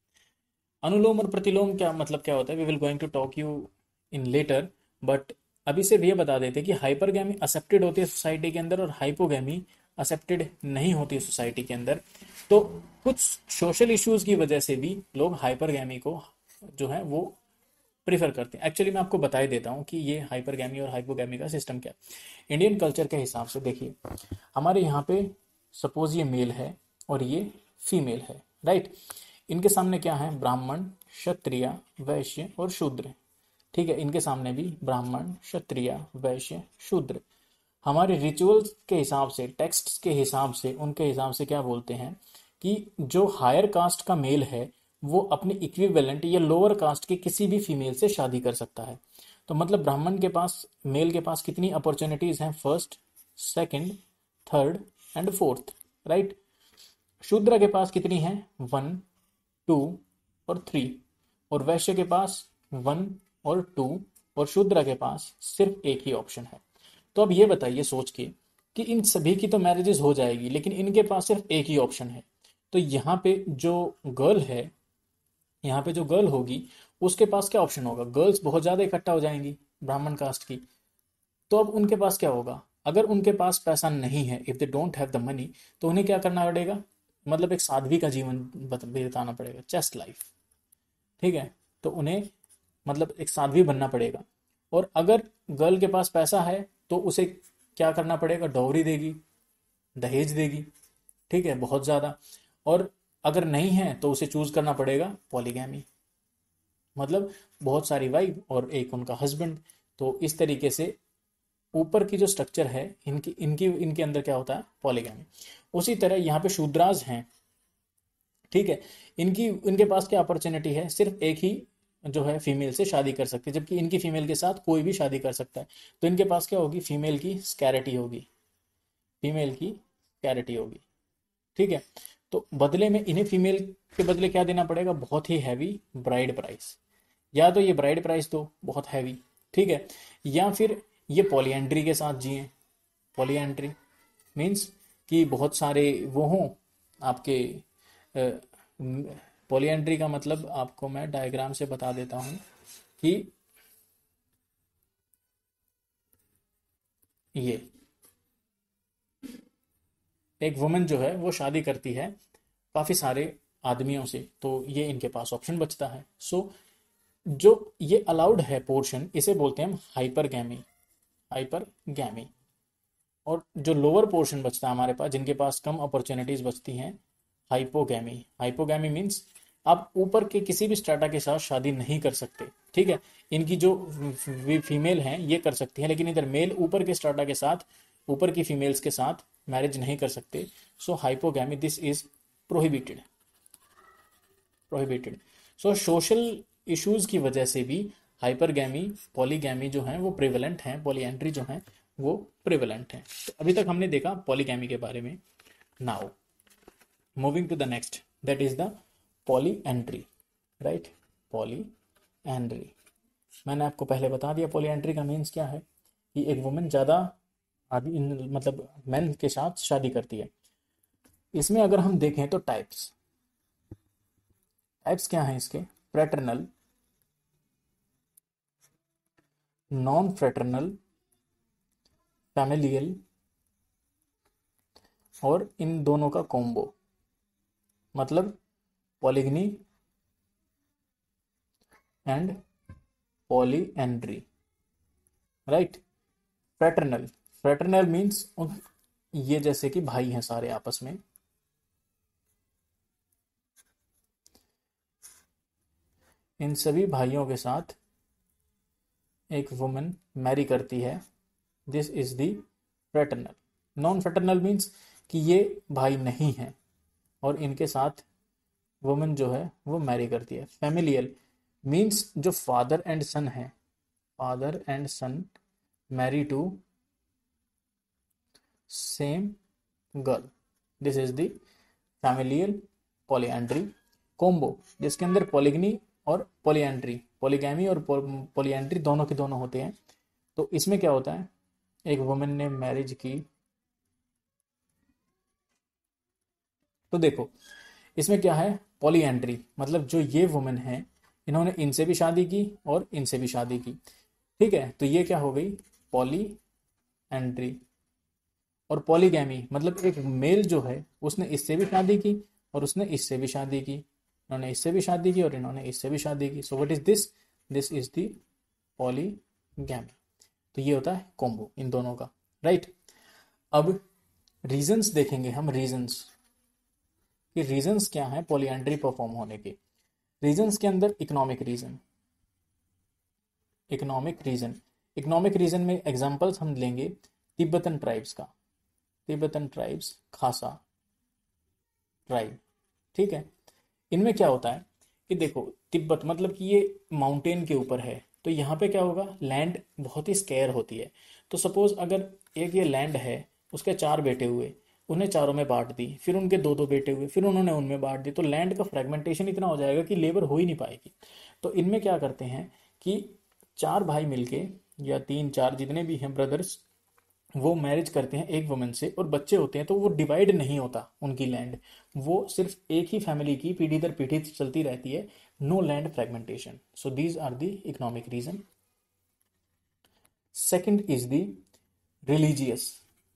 अनुलोम और प्रतिलोम क्या मतलब क्या होता है, we will going to talk you in later, but अभी सिर्फ ये बता देते कि हाइपरगैमी एक्सेप्टेड होती है सोसाइटी के अंदर और हाइपोगैमी एक्सेप्टेड नहीं होती है सोसाइटी के अंदर। तो कुछ सोशल इश्यूज की वजह से भी लोग हाइपरगैमी को जो है वो प्रीफर करते हैं। एक्चुअली मैं आपको बता ही देता हूँ कि ये हाइपरगैमी और हाइपोगैमी का सिस्टम क्या है। इंडियन कल्चर के हिसाब से देखिए, हमारे यहाँ पे सपोज ये मेल है और ये फीमेल है, राइट। इनके सामने क्या है, ब्राह्मण, क्षत्रिय, वैश्य और शूद्र। ठीक है, इनके सामने भी ब्राह्मण, क्षत्रिय, वैश्य, शूद्र। हमारे रिचुअल्स के हिसाब से, टेक्स्ट्स के हिसाब से, उनके हिसाब से क्या बोलते हैं कि जो हायर कास्ट का मेल है वो अपने इक्विवेलेंट या लोअर कास्ट के किसी भी फीमेल से शादी कर सकता है। तो मतलब ब्राह्मण के पास, मेल के पास कितनी अपॉर्चुनिटीज हैं, first, second, third and fourth, right. Shudra के पास कितनी है, वन, टू और थ्री। और वैश्य के पास वन और टू, और शूद्र के पास सिर्फ एक ही ऑप्शन है। तो अब ये बताइए सोच के कि इन सभी की तो मैरिजेस हो जाएगी लेकिन इनके पास सिर्फ एक ही ऑप्शन है। तो यहाँ पे जो गर्ल है, यहाँ पे जो गर्ल होगी उसके पास क्या ऑप्शन होगा, गर्ल्स बहुत ज़्यादा इकट्ठा हो जाएंगी ब्राह्मण कास्ट की। तो अब उनके पास क्या होगा, अगर उनके पास पैसा नहीं है, if they don't have the money, तो उन्हें क्या करना पड़ेगा, मतलब एक साध्वी का जीवन बिताना पड़ेगा, चेस्ट लाइफ। ठीक है, तो उन्हें मतलब एक साध्वी बनना पड़ेगा। और अगर गर्ल के पास पैसा है तो उसे क्या करना पड़ेगा, डॉवरी देगी, दहेज देगी, ठीक है, बहुत ज़्यादा। और अगर नहीं है तो उसे चूज करना पड़ेगा पॉलीगैमी, मतलब बहुत सारी वाइफ और एक उनका हस्बैंड। तो इस तरीके से ऊपर की जो स्ट्रक्चर है इनकी इनकी इनके अंदर क्या होता है, पॉलीगैमी। उसी तरह यहाँ पे शूद्राज हैं, ठीक है, इनकी इनके पास क्या अपॉर्चुनिटी है, सिर्फ एक ही जो है फीमेल से शादी कर सकते हैं, जबकि इनकी फीमेल के साथ कोई भी शादी कर सकता है। तो इनके पास क्या होगी, फीमेल की स्कैरिटी होगी, फीमेल की स्कैरिटी होगी, ठीक है। तो बदले में इन्हें फीमेल के बदले क्या देना पड़ेगा, बहुत ही हैवी ब्राइड प्राइस। या तो ये ब्राइड प्राइस दो बहुत हैवी, ठीक है, या फिर ये पॉलीएंड्री के साथ जिए। पॉलीएंड्री मीन्स कि बहुत सारे वो हों आपके। पॉलीएंड्री का मतलब आपको मैं डायग्राम से बता देता हूँ कि ये एक वुमेन जो है वो शादी करती है काफ़ी सारे आदमियों से, तो ये इनके पास ऑप्शन बचता है। सो जो ये अलाउड है पोर्शन, इसे बोलते हैं हम हाइपरगैमी, हाइपरगैमी। और जो लोअर पोर्शन बचता है हमारे पास, जिनके पास कम अपॉर्चुनिटीज बचती हैं, हाइपोगैमी। हाइपोगैमी मीन्स आप ऊपर के किसी भी स्ट्राटा के साथ शादी नहीं कर सकते, ठीक है। इनकी जो फीमेल हैं ये कर सकती हैं, लेकिन इधर मेल ऊपर के स्ट्राटा के साथ, ऊपर की फीमेल्स के साथ मैरिज नहीं कर सकते। So hypogamy, this is prohibited, prohibited. So social issues की वजह से भी हाइपरगैमी, पॉलीगैमी जो हैं वो प्रिवेलेंट हैं, पॉलीएंड्री जो हैं वो प्रिवेलेंट हैं। तो अभी तक हमने देखा पॉलीगैमी के बारे में। Now moving to the next, that is the polyandry, right. Polyandry, मैंने आपको पहले बता दिया पॉलीएंड्री का मीन्स क्या है, कि एक वुमेन ज़्यादा आदमी मतलब मैन के साथ शादी करती है। इसमें अगर हम देखें तो टाइप्स, टाइप्स क्या हैं इसके, फ्रेटर्नल, नॉन फ्रेटर्नल, फैमिलियल और इन दोनों का कॉम्बो, मतलब polygyny and polyandry, right. Fraternal, fraternal means ये जैसे कि भाई हैं सारे आपस में, इन सभी भाइयों के साथ एक वुमन मैरी करती है, this is the fraternal. Non fraternal means कि ये भाई नहीं हैं और इनके साथ वुमन जो है वो मैरी करती है। फैमिलियल मीन्स जो फादर एंड सन है, father and son marry to same girl, this is the familial polyandry, combo जिसके अंदर पॉलिगनी और पॉलीएंड्री, पॉलीगैमी और पॉलीएंड्री दोनों के दोनों होते हैं। तो इसमें क्या होता है, एक वुमन ने मैरिज की, तो देखो इसमें क्या है, पॉलीएंड्री मतलब जो ये वुमेन है इन्होंने इनसे भी शादी की और इनसे भी शादी की, ठीक है, तो ये क्या हो गई, पॉलीएंड्री। और पॉलीगैमी मतलब एक मेल जो है उसने इससे भी शादी की और उसने इससे भी शादी की, इन्होंने इससे भी शादी की और इन्होंने इससे भी शादी की। So what is this, this is the polygamy. तो ये होता है कॉम्बो इन दोनों का, राइट। अब रीजंस देखेंगे हम, रीजंस कि रीजंस क्या है पॉलीएंड्री परफॉर्म होने के। रीजंस के अंदर economic reason, economic reason, economic reason में एग्जांपल्स हम लेंगे तिब्बतन ट्राइब्स का, तिब्बतन ट्राइब्स, खासा ट्राइब, ठीक है। इनमें क्या होता है कि देखो तिब्बत मतलब कि ये माउंटेन के ऊपर है, तो यहाँ पे क्या होगा, लैंड बहुत ही स्केयर होती है। तो सपोज अगर एक ये लैंड है, उसके 4 बेटे हुए, उन्हें चारों में बांट दी, फिर उनके 2 2 बेटे हुए, फिर उन्होंने उनमें बांट दी, तो लैंड का फ्रेगमेंटेशन इतना हो जाएगा कि लेबर हो ही नहीं पाएगी। तो इनमें क्या करते हैं कि 4 भाई मिलके या 3 4 जितने भी हैं ब्रदर्स, वो मैरिज करते हैं एक वुमन से और बच्चे होते हैं, तो वो डिवाइड नहीं होता उनकी लैंड, वो सिर्फ एक ही फैमिली की पीढ़ी दर पीढ़ी चलती रहती है, no land fragmentation. So these are the economic reason. Second is the religious,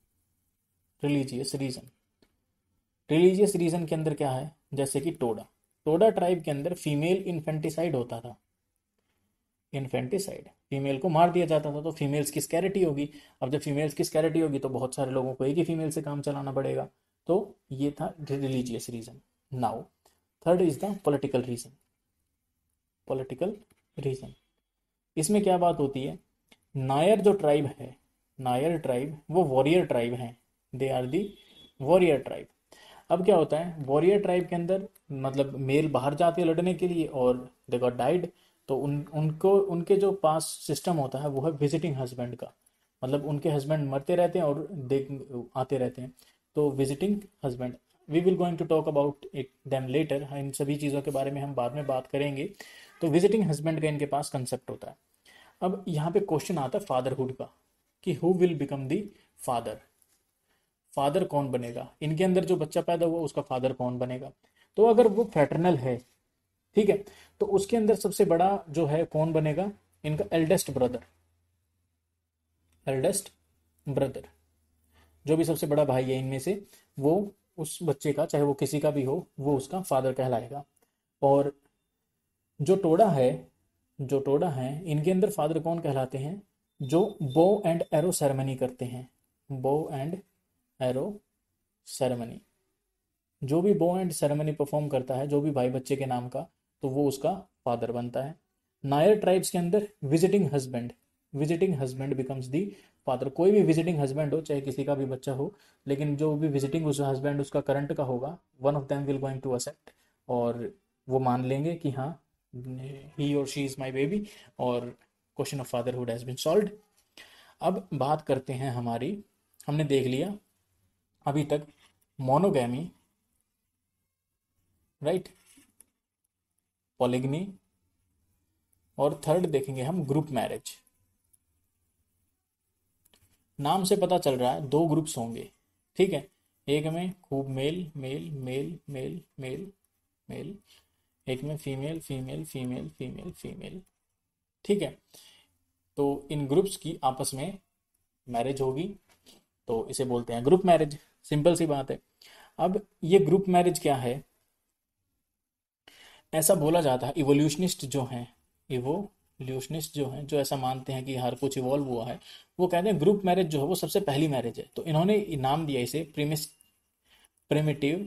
religious reason. Religious reason के अंदर क्या है, जैसे कि टोडा, टोडा ट्राइब के अंदर फीमेल इन्फेंटिसाइड होता था, इन्फेंटिसाइड, फीमेल को मार दिया जाता था, तो फीमेल्स की स्कैरिटी होगी। अब जब फीमेल्स की स्कैरिटी होगी तो बहुत सारे लोगों को एक ही फीमेल से काम चलाना पड़ेगा। तो ये था religious reason. Now third is the political reason, political reason. इसमें क्या बात होती है, नायर जो ट्राइब है, नायर ट्राइब वो वॉरियर ट्राइब है, they are the warrior tribe. अब क्या होता है, वॉरियर ट्राइब के अंदर मतलब मेल बाहर जाते हैं लड़ने के लिए और दे गॉट डाइड, तो उनको उनके जो पास सिस्टम होता है वो है विजिटिंग हस्बैंड का, मतलब उनके हस्बैंड मरते रहते हैं और देख आते रहते हैं, तो visiting husband. We will going to talk about it them later, इन सभी चीज़ों के बारे में हम बाद में बात करेंगे। तो विजिटिंग हस्बैंड का इनके पास कंसेप्ट होता है। अब यहाँ पे क्वेश्चन आता है फादरहुड का, कि who will become the father, father कौन बनेगा, इनके अंदर जो बच्चा पैदा हुआ उसका फादर कौन बनेगा। तो अगर वो फैटर्नल है, ठीक है, तो उसके अंदर सबसे बड़ा जो है कौन बनेगा, इनका एल्डेस्ट ब्रदर, एल्डेस्ट ब्रदर, जो भी सबसे बड़ा भाई है इनमें से, वो उस बच्चे का, चाहे वो किसी का भी हो, वो उसका फादर कहलाएगा। और जो टोडा है, जो टोडा है इनके अंदर फादर कौन कहलाते हैं, जो बो एंड एरो सेरेमनी करते हैं, बो एंड एरो सेरेमनी, जो भी बो एंड सेरेमनी परफॉर्म करता है, जो भी भाई बच्चे के नाम का, तो वो उसका फादर बनता है। नायर ट्राइब्स के अंदर visiting husband, visiting husband becomes the father, कोई भी विजिटिंग हस्बैंड हो, चाहे किसी का भी बच्चा हो, लेकिन जो भी विजिटिंग उस हस्बैंड उसका करंट का होगा, one of them will going to accept, और वो मान लेंगे कि हाँ ही और शी इज माई बेबी, और question of fatherhood has been solved. अब बात करते हैं हमारी, हमने देख लिया अभी तक मोनोगैमी, राइट, पॉलिगनी, और थर्ड देखेंगे हम ग्रुप मैरिज। नाम से पता चल रहा है 2 ग्रुप्स होंगे, ठीक है, एक में खूब male male male male male male, एक में female female female female female, ठीक है। तो इन ग्रुप्स की आपस में मैरिज होगी, तो इसे बोलते हैं ग्रुप मैरिज, सिंपल सी बात है। अब ये ग्रुप मैरिज क्या है, ऐसा बोला जाता है, इवोल्यूशनिस्ट जो हैं, इवोल्यूशनिस्ट जो हैं, जो ऐसा मानते हैं कि हर कुछ इवॉल्व हुआ है, वो कहते हैं ग्रुप मैरिज जो है वो सबसे पहली मैरिज है। तो इन्होंने नाम दिया इसे primitive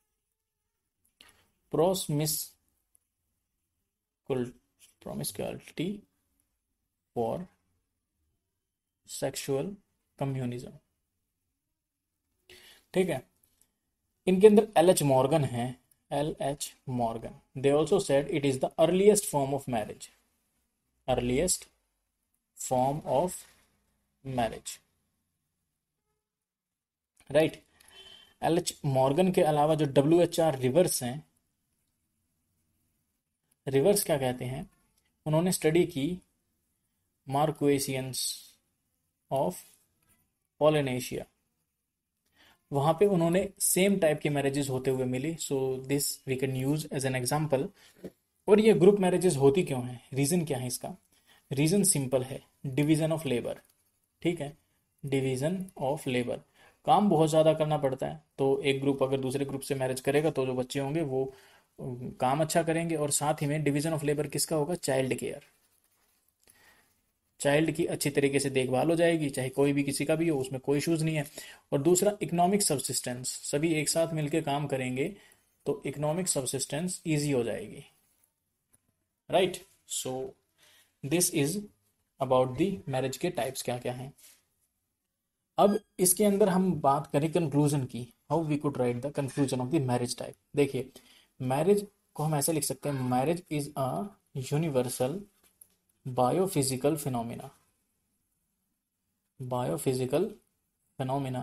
promiscuity for sexual communism, ठीक है। इनके अंदर एल एच मॉर्गन है, L H Morgan, they also said it is the earliest form of marriage, earliest form of marriage, right. L H Morgan के अलावा जो डब्ल्यू एच आर रिवर्स हैं, Rivers क्या कहते हैं, उन्होंने स्टडी की मार्क्वेशियंस ऑफ पॉलिनेशिया, वहां पे उन्होंने सेम टाइप के मैरिजेस होते हुए मिली, so this we can use as an example. और ये ग्रुप मैरिजेस होती क्यों हैं, रीजन क्या है इसका, रीजन सिंपल है, डिवीजन ऑफ लेबर। ठीक है, डिवीजन ऑफ लेबर, काम बहुत ज़्यादा करना पड़ता है, तो एक ग्रुप अगर दूसरे ग्रुप से मैरिज करेगा तो जो बच्चे होंगे वो काम अच्छा करेंगे, और साथ ही में डिवीजन ऑफ लेबर किसका होगा, चाइल्ड केयर, चाइल्ड की अच्छी तरीके से देखभाल हो जाएगी, चाहे कोई भी किसी का भी हो, उसमें कोई इशूज़ नहीं है। और दूसरा इकोनॉमिक सब्सिस्टेंस, सभी एक साथ मिलकर काम करेंगे तो इकोनॉमिक सब्सिस्टेंस ईजी हो जाएगी, right. So this is about the marriage के टाइप्स क्या क्या हैं। अब इसके अंदर हम बात करें कंक्लूजन की, how we could write the conclusion of the marriage type. देखिए, मैरिज को हम ऐसे लिख सकते हैं, marriage is a universal biophysical phenomena, biophysical phenomena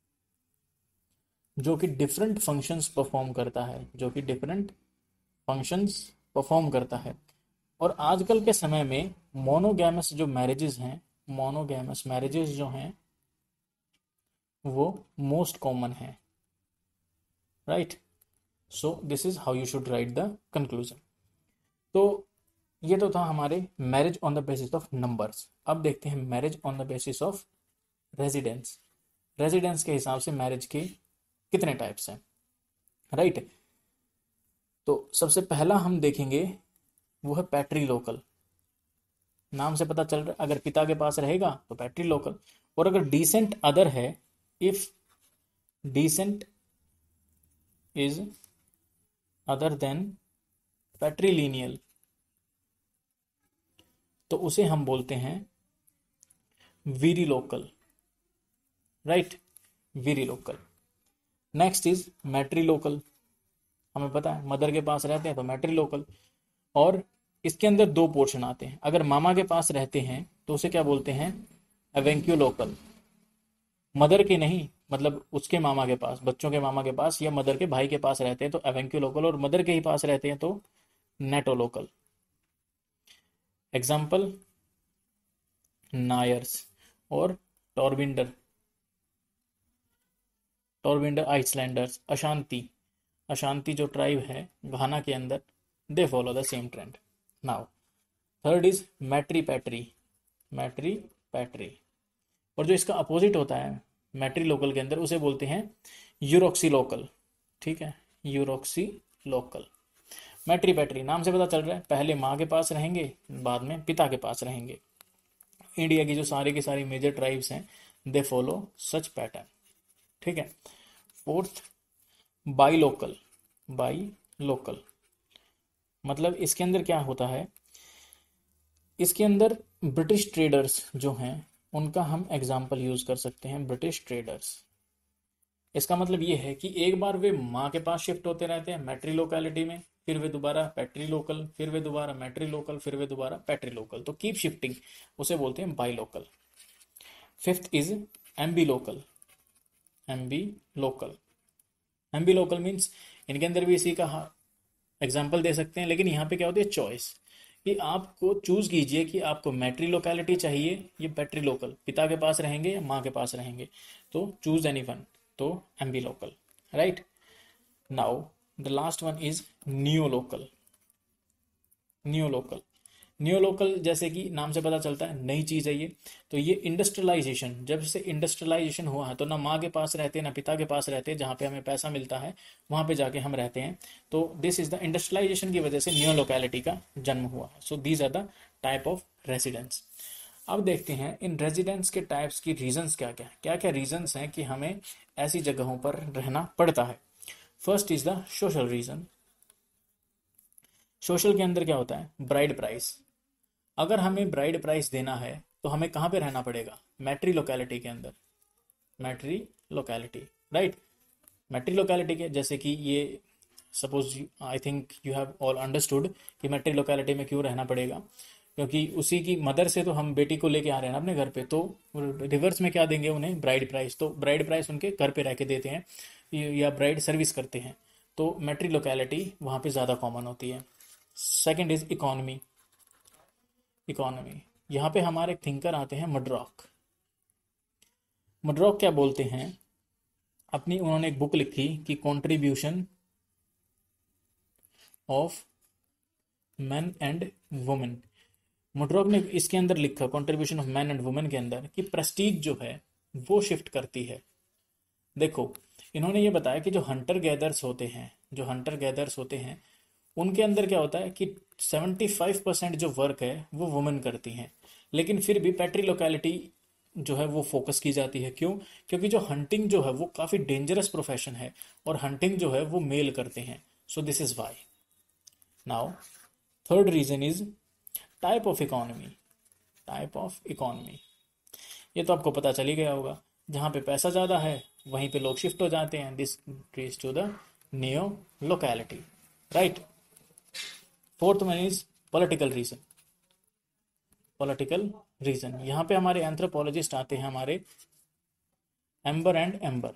जो कि डिफरेंट फंक्शंस परफॉर्म करता है, जो कि डिफरेंट फंक्शंस परफॉर्म करता है। और आजकल के समय में मोनोगैमस जो मैरिजेस हैं, मोनोगैमस मैरिजेस जो हैं वो मोस्ट कॉमन है, right. So this is how you should write the conclusion. तो ये तो था हमारे marriage on the basis of numbers. अब देखते हैं marriage on the basis of residence. Residence के हिसाब से मैरिज के कितने टाइप्स हैं, राइट। तो सबसे पहला हम देखेंगे वो है पैट्री लोकल। नाम से पता चल रहा है, अगर पिता के पास रहेगा तो पैट्री लोकल, और अगर डिसेंट अदर है, if descent is other than patrilineal, तो उसे हम बोलते हैं virilocal, right, virilocal. Next is matrilocal, हमें पता है मदर के पास रहते हैं तो मैट्री लोकल। और इसके अंदर दो पोर्शन आते हैं, अगर मामा के पास रहते हैं तो उसे क्या बोलते हैं, एवेंक्यू लोकल। मदर के नहीं, मतलब उसके मामा के पास, बच्चों के मामा के पास या मदर के भाई के पास रहते हैं तो एवेंक्यू लोकल, और मदर के ही पास रहते हैं तो नेटो लोकल। एग्जाम्पल नायर्स और टॉरबिंडर, टॉरबिंडर आइसलैंडर्स, अशांति, अशांति जो ट्राइब है घाना के अंदर, they follow the same trend. Now third is matri patri, matri patri. और जो इसका अपोजिट होता है मैट्री लोकल के अंदर, उसे बोलते हैं यूरोक्सी लोकल, ठीक है, यूरोक्सी लोकल। मैट्री पैट्री नाम से पता चल रहा है, पहले माँ के पास रहेंगे, बाद में पिता के पास रहेंगे। इंडिया की जो सारी की सारी मेजर ट्राइब्स हैं दे फॉलो सच पैटर्न, ठीक है। Fourth bilocal, bilocal मतलब इसके अंदर क्या होता है, इसके अंदर ब्रिटिश ट्रेडर्स जो हैं उनका हम एग्जाम्पल यूज कर सकते हैं, ब्रिटिश ट्रेडर्स। इसका मतलब ये है कि एक बार वे माँ के पास शिफ्ट होते रहते हैं मैट्री लोकेलिटी में, फिर वे दोबारा पैट्री लोकल, फिर वे दोबारा मैट्री लोकल, फिर वे दोबारा पैट्री लोकल, तो कीप शिफ्टिंग, उसे बोलते हैं bilocal. Fifth is ambilocal, ambilocal, ambilocal means इनके अंदर भी इसी का एग्जाम्पल दे सकते हैं, लेकिन यहाँ पे क्या होती है चॉइस, कि आपको चूज कीजिए कि आपको मैट्री लोकेलिटी चाहिए या पैट्री लोकल, पिता के पास रहेंगे या माँ के पास रहेंगे, तो चूज एनी वन, तो ambilocal, right. Now the last one is neolocal, neolocal, neolocal जैसे कि नाम से पता चलता है नई चीज है ये, तो ये इंडस्ट्रियलाइजेशन, जब से इंडस्ट्रियलाइजेशन हुआ है तो ना माँ के पास रहते ना पिता के पास रहते, जहाँ पे हमें पैसा मिलता है वहां पे जाके हम रहते हैं, तो दिस इज द इंडस्ट्रियलाइजेशन की वजह से न्यू लोकेलिटी का जन्म हुआ है। So these are the type of residence. अब देखते हैं इन रेजिडेंस के टाइप्स की रीजंस क्या क्या, क्या क्या रीजंस हैं कि हमें ऐसी जगहों पर रहना पड़ता है। First is the social reason. Social के अंदर क्या होता है, ब्राइड प्राइस। अगर हमें ब्राइड प्राइस देना है तो हमें कहाँ पे रहना पड़ेगा, मैट्री लोकेलिटी के अंदर, matrilocality, right. Matrilocality के जैसे कि ये suppose I think you have all understood कि मैट्री लोकेलिटी में क्यों रहना पड़ेगा, क्योंकि उसी की मदर से तो हम बेटी को लेके आ रहे हैं ना अपने घर पे, तो रिवर्स में क्या देंगे उन्हें, ब्राइड प्राइस, तो ब्राइड प्राइस उनके घर पे रह के देते हैं या ब्राइड सर्विस करते हैं, तो मैट्री लोकेलिटी वहाँ पे ज़्यादा कॉमन होती है। Second is economy. इकोनॉमी, यहाँ पे हमारे थिंकर आते हैं मड्रॉक। मड्रॉक क्या बोलते हैं, अपनी उन्होंने एक बुक लिखी कि contribution of man and women. Murdock ने इसके अंदर लिखा contribution of man and women के अंदर कि प्रेस्टीज जो है वो शिफ्ट करती है। देखो, इन्होंने ये बताया कि जो हंटर गैदर्स होते हैं, जो हंटर गैदर्स होते हैं उनके अंदर क्या होता है कि 75% जो वर्क है वो वुमेन करती हैं, लेकिन फिर भी पैट्री लोकेलिटी जो है वो फोकस की जाती है। क्यों? क्योंकि जो हंटिंग जो है वो काफ़ी डेंजरस प्रोफेशन है और हंटिंग जो है वो मेल करते हैं। So this is why. Now third reason is type of economy. Type of economy, ये तो आपको पता चल ही गया होगा, जहाँ पे पैसा ज़्यादा है वहीं पे लोग शिफ्ट हो जाते हैं। This leads to the neolocality, right. Fourth one is political reason. Political reason, यहाँ पे हमारे एंथ्रोपोलॉजिस्ट आते हैं, हमारे Ember and Ember.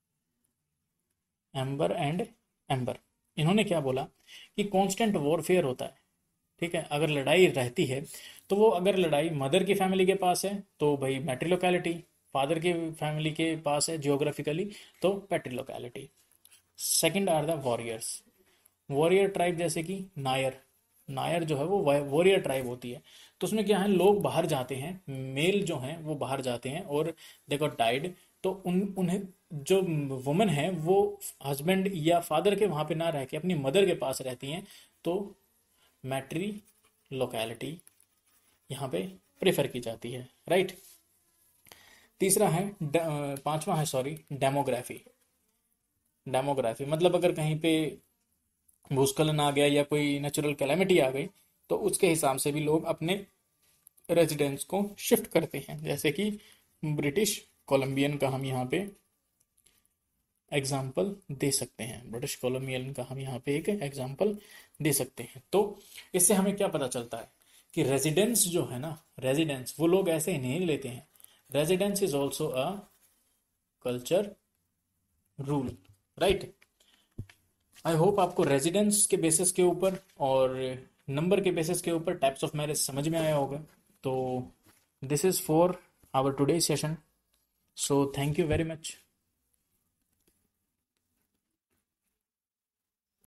Ember and Ember, इन्होंने क्या बोला कि कांस्टेंट वॉरफेयर होता है। ठीक है, अगर लड़ाई रहती है तो वो, अगर लड़ाई मदर की फैमिली के पास है तो भाई मैट्री लोकेलिटी, फादर की फैमिली के पास है जियोग्राफिकली तो patrilocality. Second are the warriors. Warrior tribe जैसे कि नायर। नायर जो है वो वॉरियर ट्राइब होती है, तो उसमें क्या है, लोग बाहर जाते हैं, मेल जो हैं वो बाहर जाते हैं और दे गॉट डाइड, तो उन्हें जो वुमेन है वो हस्बैंड या फादर के वहाँ पे ना रह के अपनी मदर के पास रहती हैं, तो मैट्री लोकेलिटी यहाँ पे प्रेफर की जाती है, राइट। तीसरा है पांचवा है, सॉरी, डेमोग्राफी। डेमोग्राफी मतलब अगर कहीं पे भूस्खलन आ गया या कोई नेचुरल कैलेमिटी आ गई तो उसके हिसाब से भी लोग अपने रेजिडेंस को शिफ्ट करते हैं, जैसे कि ब्रिटिश कोलंबियन का हम यहाँ पे एग्जाम्पल दे सकते हैं। ब्रिटिश कोलंबियन का हम यहाँ पे एक एग्जाम्पल दे सकते हैं। तो इससे हमें क्या पता चलता है कि रेजिडेंस जो है ना, रेजिडेंस वो लोग ऐसे ही नहीं लेते हैं। Residence is also a culture rule, right. I hope आपको रेजिडेंस के बेसिस के ऊपर और नंबर के बेसिस के ऊपर टाइप्स ऑफ मैरिज समझ में आया होगा। तो this is for our today session, so thank you very much.